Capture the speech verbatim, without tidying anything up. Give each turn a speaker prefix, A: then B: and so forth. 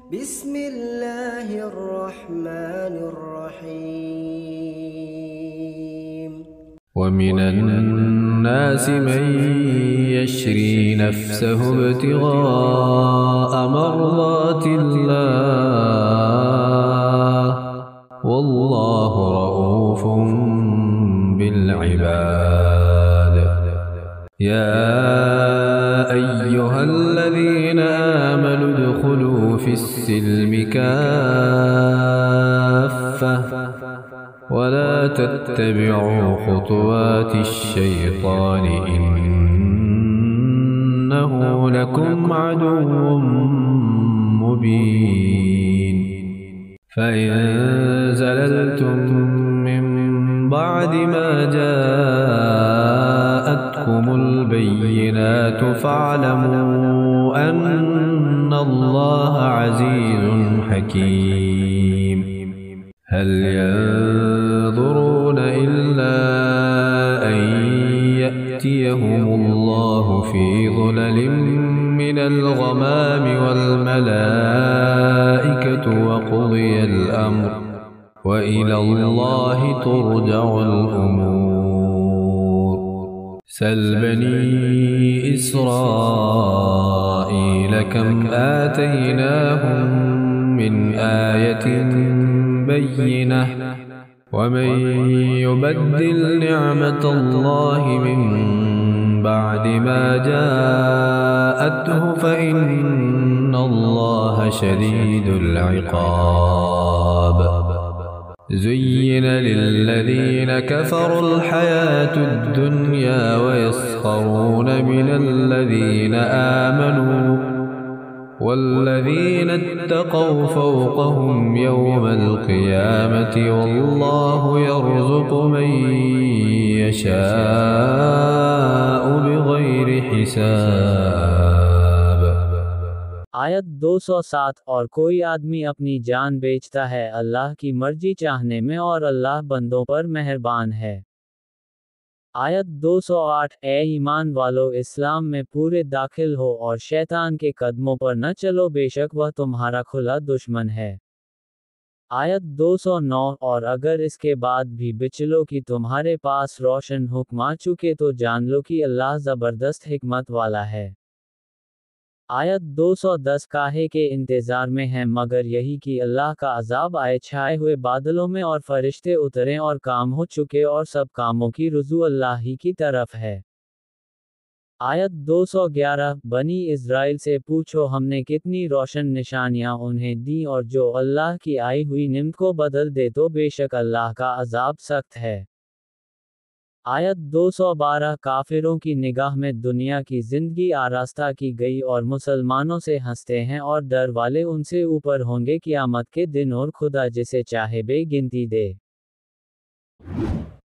A: بسم الله الرحمن الرحيم.
B: ومن الناس من يشري نفسه ابتغاء مرضات الله والله رؤوف بالعباد. يا أيها الذين آمنوا ادخلوا في السلم كافة ولا تتبعوا خطوات الشيطان إنه لكم عدو مبين. فإن زللتم من بعد ما جاءتكم البينات فاعلموا أن الله عزيز حكيم. هل ينظرون إلا أن يأتيهم الله في ظلل من الغمام والملائكة وقضي الأمر وإلى الله ترجع الأمور. سل بني إسرائيل كم آتيناهم من آية بينة ومن يبدل نعمة الله من بعد ما جاءته فإن الله شديد العقاب. زين للذين كفروا الحياة الدنيا ويسخرون من الذين آمنوا والذين اتقوا فوقهم يوم القيامة والله يرزق من يشاء بغير حساب.
C: आयत दो सौ सात। और कोई आदमी अपनी जान बेचता है अल्लाह की मर्जी चाहने में और अल्लाह बंदों पर मेहरबान है। आयत दो सौ आठ। ए ईमान वालो, इस्लाम में पूरे दाखिल हो और शैतान के कदमों पर न चलो, बेशक वह तुम्हारा खुला दुश्मन है। आयत दो सौ नौ। और अगर इसके बाद भी बिचलो कि तुम्हारे पास रोशन हुक्म आ चुके तो जान लो कि अल्लाह ज़बरदस्त हिकमत वाला है। आयत दो सौ दस। काहे के इंतज़ार में हैं मगर यही कि अल्लाह का अज़ाब आए छाए हुए बादलों में और फरिश्ते उतरें और काम हो चुके और सब कामों की रुजू अल्लाह ही की तरफ है। आयत दो सौ ग्यारह। बनी इज़राइल से पूछो हमने कितनी रोशन निशानियां उन्हें दी और जो अल्लाह की आई हुई निम्त को बदल दे तो बेशक अल्लाह का अज़ाब सख्त है। आयत दो सौ बारह। काफिरों की निगाह में दुनिया की जिंदगी आरास्ता की गई और मुसलमानों से हंसते हैं और डर वाले उनसे ऊपर होंगे क़यामत के दिन और खुदा जिसे चाहे बेगिनती दे।